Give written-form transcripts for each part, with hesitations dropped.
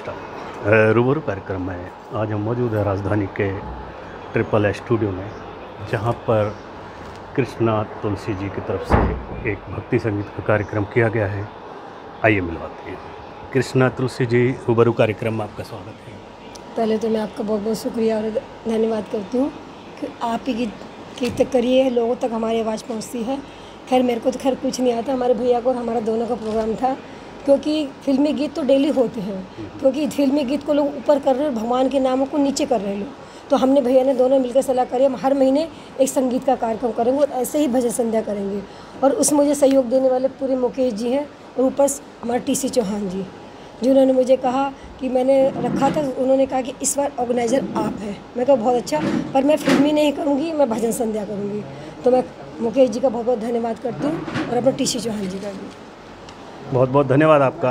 नमस्कार। रूबरू कार्यक्रम में आज हम मौजूद हैं राजधानी के ट्रिपल ए स्टूडियो में, जहां पर कृष्णा तुलसी जी की तरफ से एक भक्ति संगीत का कार्यक्रम किया गया है। आइए मिलवाते हैं। कृष्णा तुलसी जी, रूबरू कार्यक्रम में आपका स्वागत है। पहले तो मैं आपका बहुत बहुत शुक्रिया और धन्यवाद करती हूँ कि आप ही की करिए लोगों तक हमारी आवाज़ पहुँचती है। खैर मेरे को तो खैर कुछ नहीं आता, हमारे भैया को और हमारा दोनों का प्रोग्राम था, क्योंकि फिल्मी गीत तो डेली होते हैं, क्योंकि फिल्मी गीत को लोग ऊपर कर रहे हैं, भगवान के नामों को नीचे कर रहे हैं लोग। तो हमने भैया ने दोनों मिलकर सलाह करी, हम हर महीने एक संगीत का कार्यक्रम करेंगे और ऐसे ही भजन संध्या करेंगे। और उसमें मुझे सहयोग देने वाले पूरे मुकेश जी हैं और ऊपर हमारे टीसी चौहान जी, जिन्होंने मुझे कहा कि मैंने रखा था, उन्होंने कहा कि इस बार ऑर्गेनाइज़र आप हैं। मैं कहा बहुत अच्छा, पर मैं फिल्मी नहीं करूँगी, मैं भजन संध्या करूँगी। तो मैं मुकेश जी का बहुत बहुत धन्यवाद करती हूँ और अपने टीसी चौहान जी का भी बहुत बहुत धन्यवाद आपका।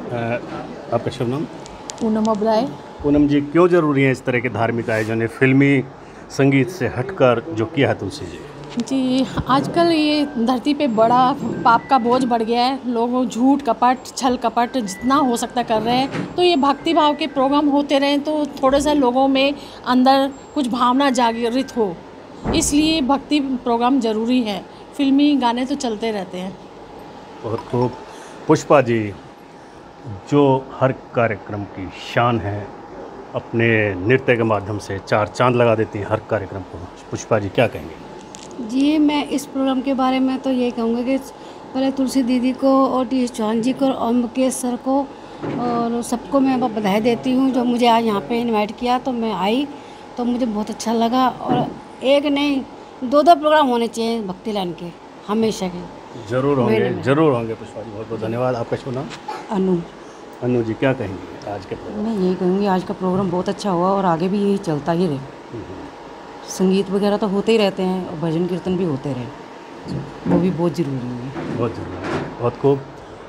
आपका शुभ नाम? पूनम ओबराय। पूनम जी, क्यों ज़रूरी है इस तरह के धार्मिक आयोजन, फिल्मी संगीत से हटकर जो किया है तुलसी जी? जी, आजकल ये धरती पे बड़ा पाप का बोझ बढ़ गया है। लोग झूठ कपट, छल कपट जितना हो सकता कर रहे हैं। तो ये भक्ति भाव के प्रोग्राम होते रहें तो थोड़ा सा लोगों में अंदर कुछ भावना जागृत हो, इसलिए भक्ति प्रोग्राम ज़रूरी है। फिल्मी गाने तो चलते रहते हैं। बहुत खूब। पुष्पा जी, जो हर कार्यक्रम की शान है, अपने नृत्य के माध्यम से चार चांद लगा देती हैं हर कार्यक्रम को। पुष्पा जी क्या कहेंगे? जी, मैं इस प्रोग्राम के बारे में तो ये कहूँगा कि पहले तुलसी दीदी को और टी चौहान जी को और मुकेश सर को और सबको मैं बधाई देती हूँ जो मुझे आज यहाँ पे इनवाइट किया। तो मैं आई तो मुझे बहुत अच्छा लगा। और एक नहीं, दो प्रोग्राम होने चाहिए भक्ति लाइन के, हमेशा के। जरूर होंगे, जरूर होंगे। पुष्पा जी बहुत बहुत धन्यवाद। आपका शुभ नाम? अनु। अनु जी क्या कहेंगे आज के प्रोग्राम? मैं यही कहूँगी आज का प्रोग्राम बहुत अच्छा हुआ और आगे भी यही चलता ही रहे। संगीत वगैरह तो होते ही रहते हैं और भजन कीर्तन भी होते रहे, वो भी बहुत ज़रूरी है। बहुत ज़रूरी है। बहुत खूब।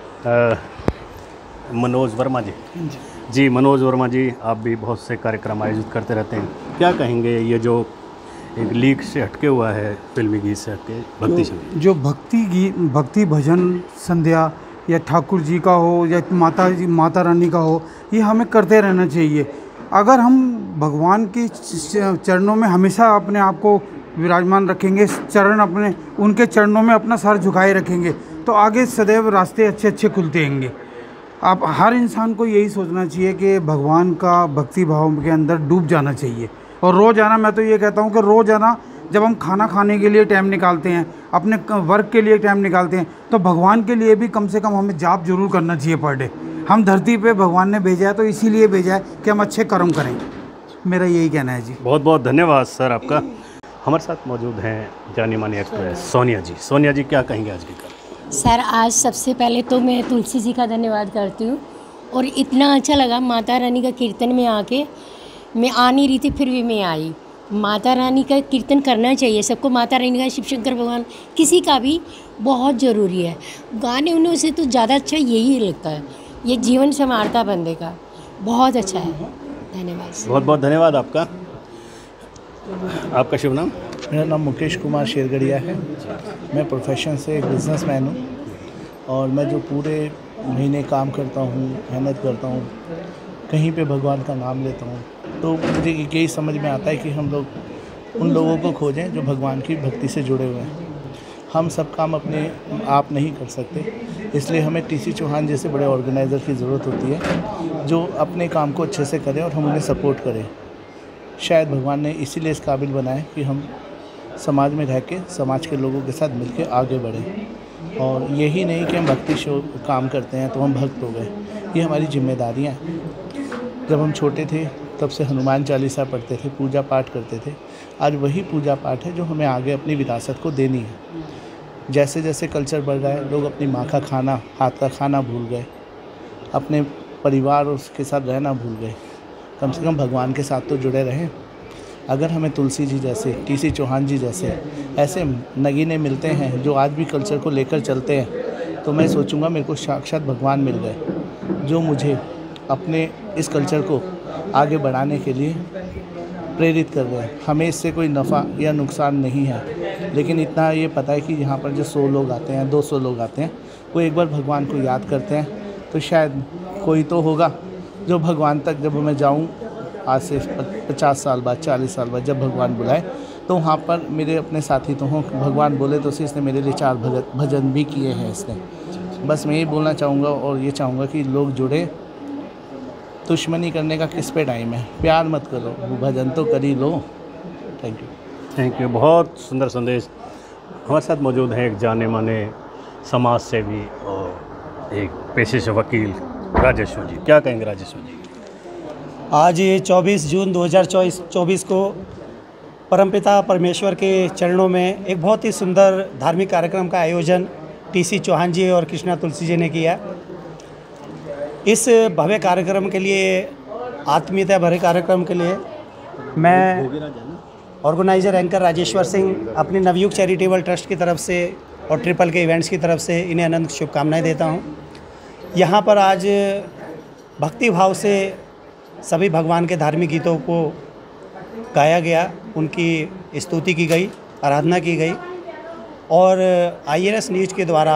मनोज वर्मा जी, मनोज वर्मा जी, आप भी बहुत से कार्यक्रम आयोजित करते रहते हैं, क्या कहेंगे ये जो एक लीक से हटके हुआ है, फिल्मी गीत से हटके भक्ति संगीत? जो भक्ति गीत, भक्ति भजन संध्या या ठाकुर जी का हो या माता रानी का हो, ये हमें करते रहना चाहिए। अगर हम भगवान के चरणों में हमेशा अपने आप को विराजमान रखेंगे, उनके चरणों में अपना सर झुकाए रखेंगे, तो आगे सदैव रास्ते अच्छे खुलते रहेंगे। आप हर इंसान को यही सोचना चाहिए कि भगवान का भक्ति भाव के अंदर डूब जाना चाहिए। और रोज़ाना मैं तो ये कहता हूँ कि रोज़ाना जब हम खाना खाने के लिए टाइम निकालते हैं, अपने वर्क के लिए टाइम निकालते हैं, तो भगवान के लिए भी कम से कम हमें जाप जरूर करना चाहिए पर डे। हम धरती पे भगवान ने भेजा है तो इसीलिए भेजा है कि हम अच्छे कर्म करें। मेरा यही कहना है जी। बहुत बहुत धन्यवाद सर आपका। हमारे साथ मौजूद हैं जानी मानी एक्ट्रेस सोनिया जी। सोनिया जी क्या कहेंगे आज के कार्यक्रम? सर, आज सबसे पहले तो मैं तुलसी जी का धन्यवाद करती हूँ और इतना अच्छा लगा माता रानी का कीर्तन में आके। मैं आ नहीं रही थी फिर भी मैं आई। माता रानी का कीर्तन करना चाहिए सबको। माता रानी का, शिव शंकर भगवान, किसी का भी बहुत ज़रूरी है। गाने उन्हें से तो ज़्यादा अच्छा यही लगता है, ये जीवन संवारता बंदे का। बहुत अच्छा है। धन्यवाद। बहुत बहुत धन्यवाद आपका। आपका शुभ नाम? मेरा नाम मुकेश कुमार शेरगढ़िया है। मैं प्रोफेशन से एक बिज़नेसमैन हूँ और मैं जो पूरे महीने काम करता हूँ, मेहनत करता हूँ, कहीं पे भगवान का नाम लेता हूँ, तो मुझे यही समझ में आता है कि हम लोग उन लोगों को खोजें जो भगवान की भक्ति से जुड़े हुए हैं। हम सब काम अपने आप नहीं कर सकते, इसलिए हमें टीसी चौहान जैसे बड़े ऑर्गेनाइज़र की ज़रूरत होती है जो अपने काम को अच्छे से करें और हम उन्हें सपोर्ट करें। शायद भगवान ने इसीलिए इस काबिल बनाया कि हम समाज में रह के समाज के लोगों के साथ मिलकर आगे बढ़ें। और यही नहीं कि हम भक्ति शो काम करते हैं तो हम भक्त हो गए, ये हमारी जिम्मेदारियाँ हैं। जब हम छोटे थे तब से हनुमान चालीसा पढ़ते थे, पूजा पाठ करते थे। आज वही पूजा पाठ है जो हमें आगे अपनी विरासत को देनी है। जैसे जैसे कल्चर बढ़ रहा है, लोग अपनी माँ का खाना, हाथ का खाना भूल गए, अपने परिवार और उसके साथ रहना भूल गए। कम से कम भगवान के साथ तो जुड़े रहें। अगर हमें तुलसी जी जैसे, टीसी चौहान जी जैसे ऐसे नगीने मिलते हैं जो आज भी कल्चर को लेकर चलते हैं, तो मैं सोचूंगा मेरे को साक्षात भगवान मिल गए जो मुझे अपने इस कल्चर को आगे बढ़ाने के लिए प्रेरित कर रहे हैं। हमें इससे कोई नफ़ा या नुकसान नहीं है, लेकिन इतना ये पता है कि यहाँ पर जो 100 लोग आते हैं, 200 लोग आते हैं, वो एक बार भगवान को याद करते हैं, तो शायद कोई तो होगा जो भगवान तक जब मैं जाऊँ आज से 50 साल बाद 40 साल बाद जब भगवान बुलाए तो वहाँ पर मेरे अपने साथी तो हों, भगवान बोले तो इसने मेरे लिए 4 भजन भी किए हैं इसने। बस मैं यही बोलना चाहूँगा और ये चाहूँगा कि लोग जुड़े। दुश्मनी करने का किस पे टाइम है, प्यार मत करो, वो भजन तो कर ही लो। Thank you. थैंक यू, बहुत सुंदर संदेश। हमारे साथ मौजूद हैं एक जाने माने समाज सेवी और एक पेशे से वकील राजेश्वर जी। क्या कहेंगे राजेश्वर जी? आज ये 24 जून 2024 को परमपिता परमेश्वर के चरणों में एक बहुत ही सुंदर धार्मिक कार्यक्रम का आयोजन टीसी चौहान जी और कृष्णा तुलसी जी ने किया। इस भव्य कार्यक्रम के लिए, आत्मीयता भरे कार्यक्रम के लिए मैं ऑर्गेनाइजर एंकर राजेश्वर सिंह अपनी नवयुग चैरिटेबल ट्रस्ट की तरफ से और ट्रिपल के इवेंट्स की तरफ से इन्हें अनंत शुभकामनाएं देता हूं। यहाँ पर आज भक्ति भाव से सभी भगवान के धार्मिक गीतों को गाया गया, उनकी स्तुति की गई, आराधना की गई और INS न्यूज़ के द्वारा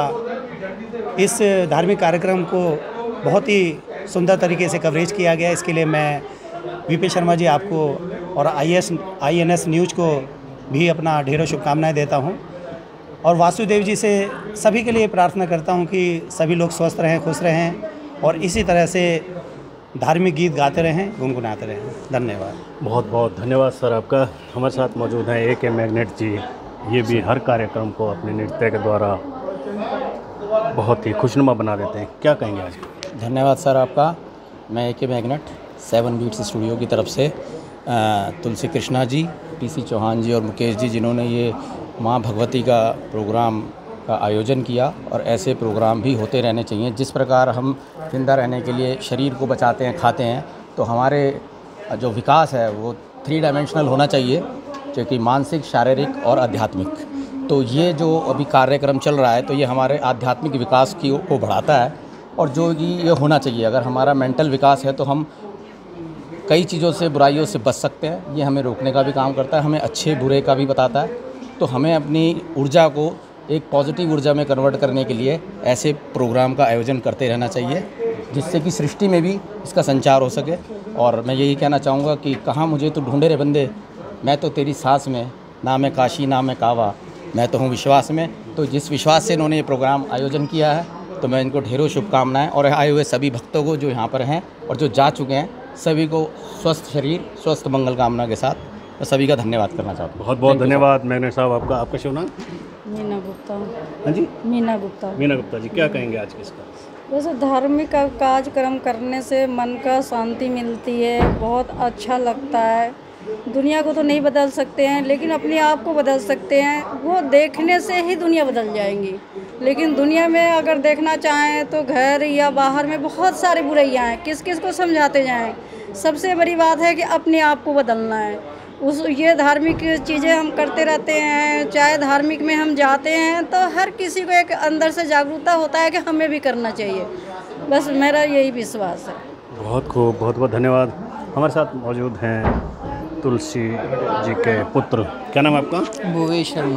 इस धार्मिक कार्यक्रम को बहुत ही सुंदर तरीके से कवरेज किया गया। इसके लिए मैं VP शर्मा जी आपको और INS न्यूज़ को भी अपना ढेरों शुभकामनाएं देता हूं और वासुदेव जी से सभी के लिए प्रार्थना करता हूं कि सभी लोग स्वस्थ रहें, खुश रहें और इसी तरह से धार्मिक गीत गाते रहें, गुनगुनाते रहें। धन्यवाद। बहुत बहुत धन्यवाद सर आपका। हमारे साथ मौजूद हैं AK मैग्नेट जी। ये भी हर कार्यक्रम को अपने नृत्य के द्वारा बहुत ही खुशनुमा बना देते हैं। क्या कहेंगे आज? धन्यवाद सर आपका। मैं AK मैग्नेट 7 बीट्स स्टूडियो की तरफ से तुलसी कृष्णा जी, TC चौहान जी और मुकेश जी, जिन्होंने ये माँ भगवती का प्रोग्राम का आयोजन किया और ऐसे प्रोग्राम भी होते रहने चाहिए। जिस प्रकार हम जिंदा रहने के लिए शरीर को बचाते हैं, खाते हैं, तो हमारे जो विकास है वो 3 डायमेंशनल होना चाहिए, जो कि मानसिक, शारीरिक और आध्यात्मिक। तो ये जो अभी कार्यक्रम चल रहा है तो ये हमारे आध्यात्मिक विकास को बढ़ाता है और जो कि ये होना चाहिए। अगर हमारा मेंटल विकास है तो हम कई चीज़ों से, बुराइयों से बच सकते हैं। ये हमें रोकने का भी काम करता है, हमें अच्छे बुरे का भी बताता है। तो हमें अपनी ऊर्जा को एक पॉजिटिव ऊर्जा में कन्वर्ट करने के लिए ऐसे प्रोग्राम का आयोजन करते रहना चाहिए, जिससे कि सृष्टि में भी इसका संचार हो सके। और मैं यही कहना चाहूँगा कि कहाँ मुझे तो ढूंढे रे बंदे, मैं तो तेरी सांस में, ना मैं काशी ना मैं कावा, मैं तो हूँ विश्वास में। तो जिस विश्वास से इन्होंने ये प्रोग्राम आयोजन किया है तो मैं इनको ढेरों शुभकामनाएं और आए हुए सभी भक्तों को जो यहाँ पर हैं और जो जा चुके हैं सभी को स्वस्थ शरीर, स्वस्थ मंगल कामना के साथ मैं सभी का धन्यवाद करना चाहता हूँ। बहुत बहुत धन्यवाद मैग्नेट साहब आपका। आपका शुभ नाम? मीना गुप्ता। हाँ जी, मीना गुप्ता। मीना गुप्ता जी, क्या कहेंगे आज किसका? वैसे धार्मिक कार्यक्रम करने से मन का शांति मिलती है, बहुत अच्छा लगता है। दुनिया को तो नहीं बदल सकते हैं लेकिन अपने आप को बदल सकते हैं। वो देखने से ही दुनिया बदल जाएंगी, लेकिन दुनिया में अगर देखना चाहें तो घर या बाहर में बहुत सारी बुराइयां हैं, किस किस को समझाते जाएं। सबसे बड़ी बात है कि अपने आप को बदलना है। ये धार्मिक चीज़ें हम करते रहते हैं, चाहे धार्मिक में हम जाते हैं तो हर किसी को एक अंदर से जागरूकता होता है कि हमें भी करना चाहिए। बस मेरा यही विश्वास है। बहुत खूब, बहुत बहुत धन्यवाद। हमारे साथ मौजूद हैं तुलसी जी के पुत्र, क्या नाम है आपका? भूवेश शर्मा।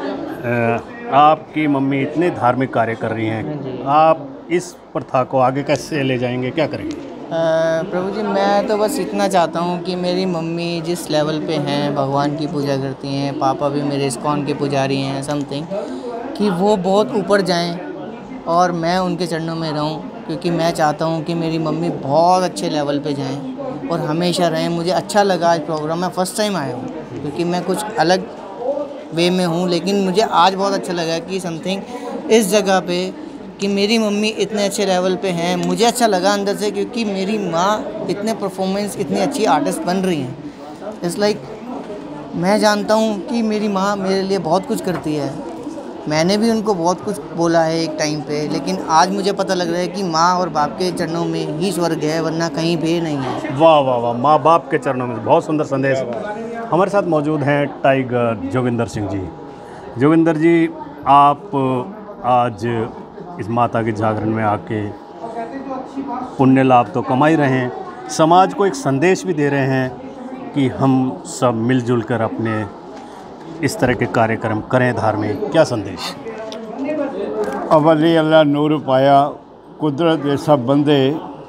आपकी मम्मी इतने धार्मिक कार्य कर रही हैं, आप इस प्रथा को आगे कैसे ले जाएंगे, क्या करेंगे? प्रभु जी, मैं तो बस इतना चाहता हूँ कि मेरी मम्मी जिस लेवल पे हैं, भगवान की पूजा करती हैं, पापा भी मेरे इस्कॉन के पुजारी हैं, समथिंग, कि वो बहुत ऊपर जाएं और मैं उनके चरणों में रहूं, क्योंकि मैं चाहता हूं कि मेरी मम्मी बहुत अच्छे लेवल पे जाएं और हमेशा रहें। मुझे अच्छा लगा आज प्रोग्राम में, फ़र्स्ट टाइम आया हूँ क्योंकि मैं कुछ अलग वे में हूँ, लेकिन मुझे आज बहुत अच्छा लगा कि समथिंग इस जगह पे कि मेरी मम्मी इतने अच्छे लेवल पे हैं। मुझे अच्छा लगा अंदर से, क्योंकि मेरी माँ इतने परफॉर्मेंस, इतनी अच्छी आर्टिस्ट बन रही हैं। इट्स लाइक मैं जानता हूँ कि मेरी माँ मेरे लिए बहुत कुछ करती है। मैंने भी उनको बहुत कुछ बोला है एक टाइम पे, लेकिन आज मुझे पता लग रहा है कि माँ और बाप के चरणों में ही स्वर्ग है, वरना कहीं भी नहीं है। वाह वाह वाह, माँ बाप के चरणों में, बहुत सुंदर संदेश। हमारे साथ मौजूद हैं टाइगर जोगिंदर सिंह जी। जोगिंदर जी, आप आज इस माता के जागरण में आके पुण्य लाभ तो कमा ही रहे हैं, समाज को एक संदेश भी दे रहे हैं कि हम सब मिलजुल कर अपने इस तरह के कार्यक्रम करें धार्मिक। क्या संदेश? अवली अल्लाह नूर पाया, कुदरत ऐसा बंदे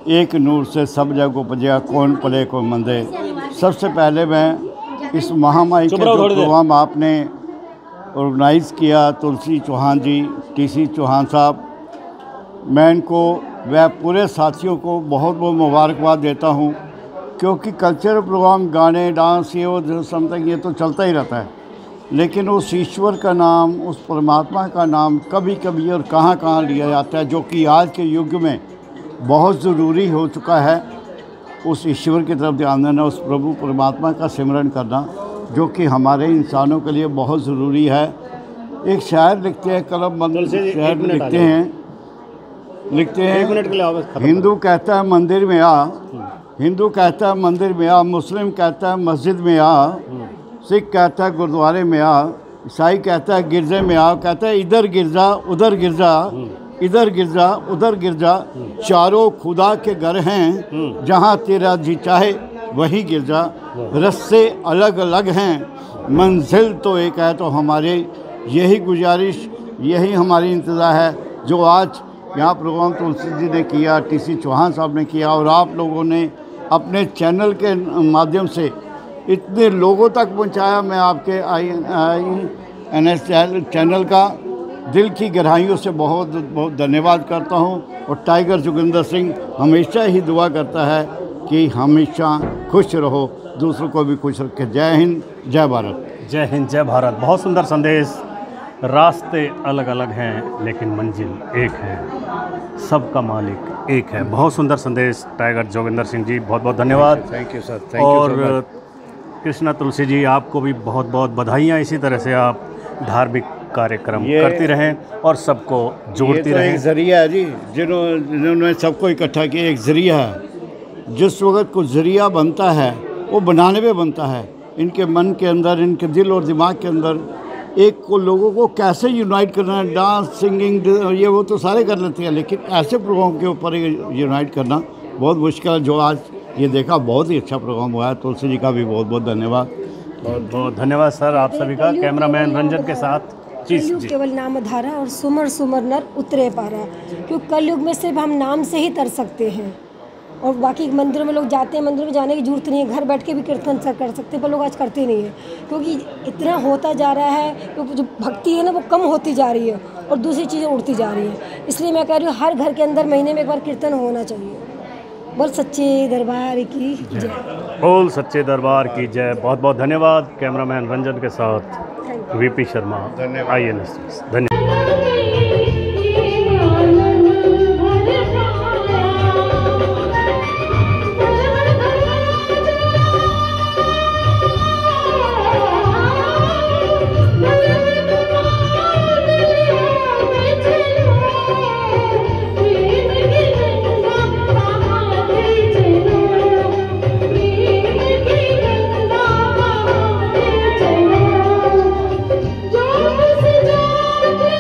एक नूर से सब जग उपजया, कौन पले कौन मंदे। सबसे पहले मैं इस महामारी का जो प्रोग्राम आपने ऑर्गेनाइज़ किया, तुलसी चौहान जी, टीसी चौहान साहब, मैं इनको व पूरे साथियों को बहुत बहुत मुबारकबाद देता हूँ, क्योंकि कल्चरल प्रोग्राम, गाने, डांस, ये वो समथिंग ये तो चलता ही रहता है, लेकिन उस ईश्वर का नाम, उस परमात्मा का नाम कभी कभी और कहाँ कहाँ लिया जाता है, जो कि आज के युग में बहुत ज़रूरी हो चुका है। उस ईश्वर की तरफ ध्यान देना, उस प्रभु परमात्मा का सिमरन करना, जो कि हमारे इंसानों के लिए बहुत ज़रूरी है। एक शायर लिखते हैं, कलम बंद शायर लिखते हैं, हिंदू कहता है मंदिर में आ, हिंदू कहता है मंदिर में आ, मुस्लिम कहता है मस्जिद में आ, सिख कहता है गुरुद्वारे में आ, ईसाई कहता है गिरजे में आ, कहता है इधर गिरजा उधर गिरजा, इधर गिरजा उधर गिरजा, चारों खुदा के घर हैं, जहाँ तेरा जी चाहे वही गिरजा, रस्ते अलग अलग हैं, मंजिल तो एक है। तो हमारे यही गुजारिश, यही हमारी इंतज़ार है, जो आज यहाँ प्रोग्राम तुलसी जी ने किया, टीसी चौहान साहब ने किया, और आप लोगों ने अपने चैनल के माध्यम से इतने लोगों तक पहुँचाया। मैं आपके INS चैनल का दिल की गहराइयों से बहुत बहुत धन्यवाद करता हूँ। और टाइगर जोगिंदर सिंह हमेशा ही दुआ करता है कि हमेशा खुश रहो, दूसरों को भी खुश रखे। जय हिंद, जय भारत। जय हिंद, जय भारत। बहुत सुंदर संदेश। रास्ते अलग अलग हैं लेकिन मंजिल एक है, सबका मालिक एक है। बहुत सुंदर संदेश टाइगर जोगिंदर सिंह जी, बहुत बहुत धन्यवाद। Thank you sir, thank you. और कृष्णा तुलसी जी, आपको भी बहुत बहुत बधाइयाँ। इसी तरह से आप धार्मिक कार्यक्रम करती रहें और सबको जोड़ती रहें। एक ज़रिया है जी, जिन्होंने सबको इकट्ठा किया, एक ज़रिया है। जिस वक्त कुछ ज़रिया बनता है वो बनाने में बनता है। इनके मन के अंदर, इनके दिल और दिमाग के अंदर एक को लोगों को कैसे यूनाइट करना है। डांस, सिंगिंग, ये वो तो सारे कर लेते हैं, लेकिन ऐसे प्रोग्राम के ऊपर यूनाइट करना बहुत मुश्किल है। जो आज ये देखा, बहुत ही अच्छा प्रोग्राम हुआ है। तुलसी जी का भी बहुत बहुत धन्यवाद। बहुत बहुत धन्यवाद सर आप सभी का। कैमरामैन रंजन के साथ। कलयुग केवल नाम धारा और सुमर सुमर नर उतरे पारा, क्योंकि कलयुग में सिर्फ हम नाम से ही तर सकते हैं। और बाकी मंदिरों में लोग जाते हैं, मंदिर में जाने की जरूरत नहीं है, घर बैठ के भी कीर्तन कर सकते हैं, पर लोग आज करते नहीं हैं, क्योंकि इतना होता जा रहा है, क्योंकि जो भक्ति है ना वो कम होती जा रही है और दूसरी चीज़ें उड़ती जा रही हैं। इसलिए मैं कह रही हूँ हर घर के अंदर महीने में एक बार कीर्तन होना चाहिए। बोल सच्चे दरबार की जय। बोल सच्चे दरबार की जय। बहुत बहुत धन्यवाद। कैमरामैन रंजन के साथ VP शर्मा, INS। धन्यवाद। जो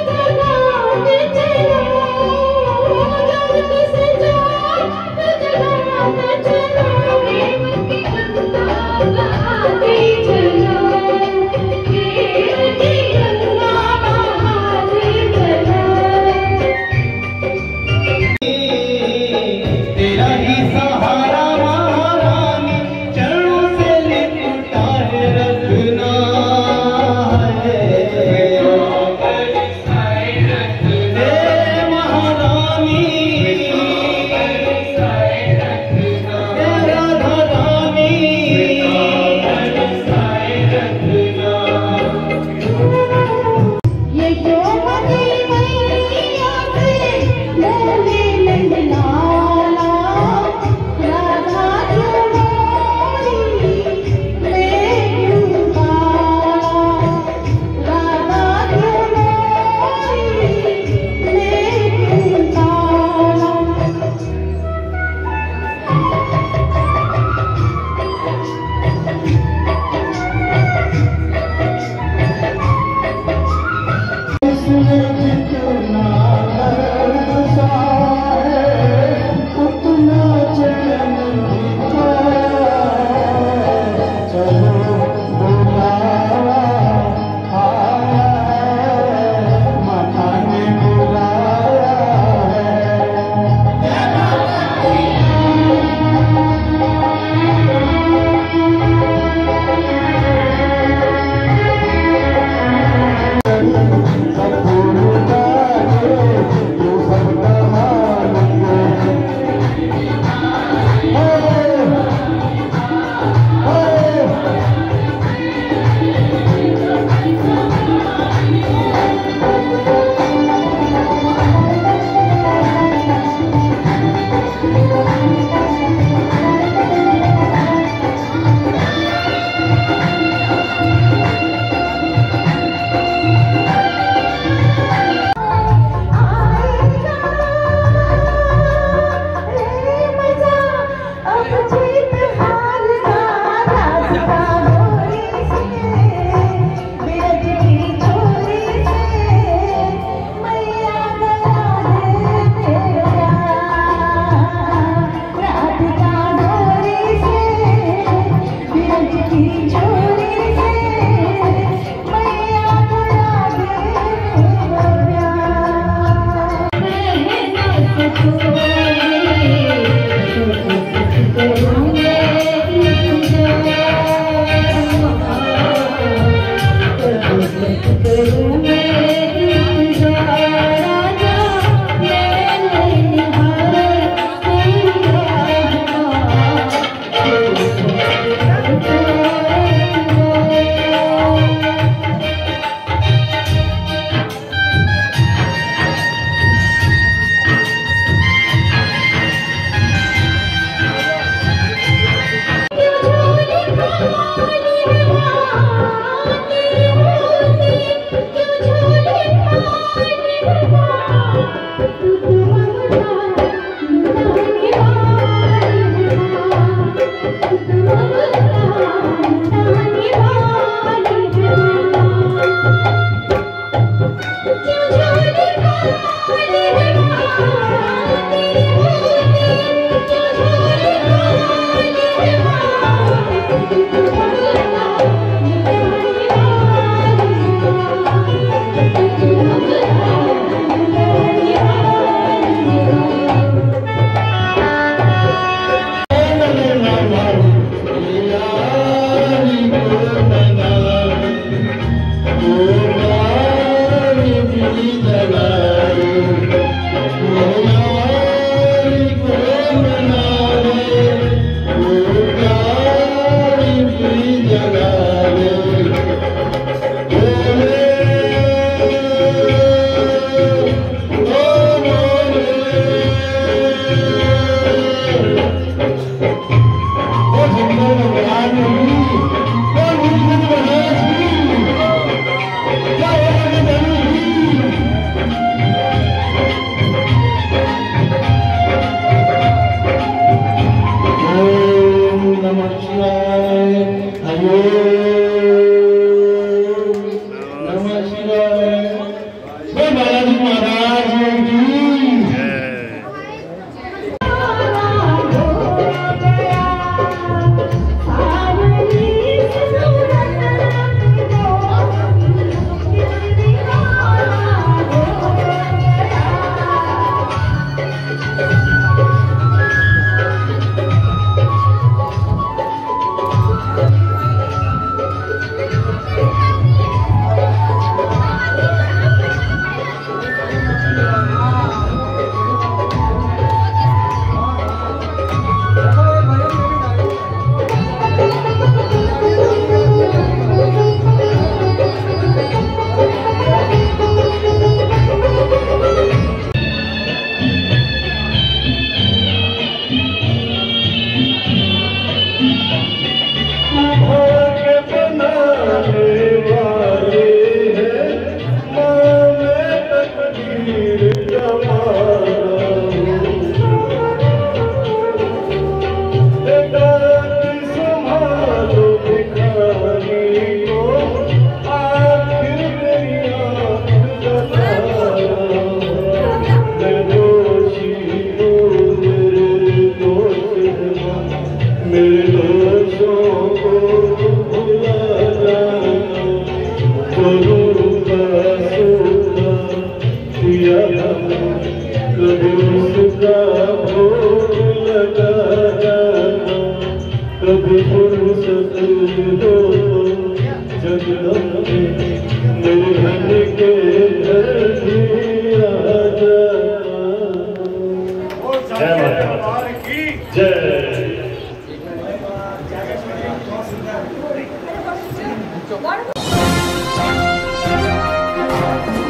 जय